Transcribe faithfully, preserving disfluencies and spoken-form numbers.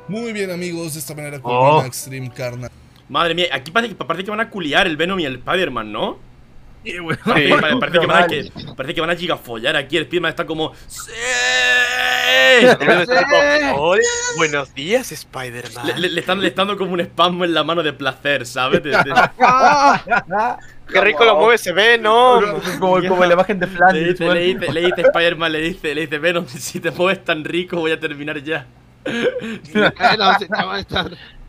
Muy bien, amigos, de esta manera Oh. culmina Extreme Carnage. Madre mía, aquí parece que, parece que van a culiar el Venom y el Spider-Man, ¿no? Sí, bueno, Parece, sí, pare- parece que van a, que, normal. parece que van a gigafollar aquí. El Spider-Man está como. ¡Sí! El Venom está como, "Hola, buenos días, Le, Spider-Man". le- le están, le están dando como un espasmo en la mano de placer, ¿sabes? De- de- ¡Ah! ¡Qué rico lo mueve ese Venom! Como, como la imagen de le, Flanders. dice, le, dice, le dice Spider-Man, le dice, le dice Venom, si te mueves tan rico voy a terminar ya. Venom se llama esta-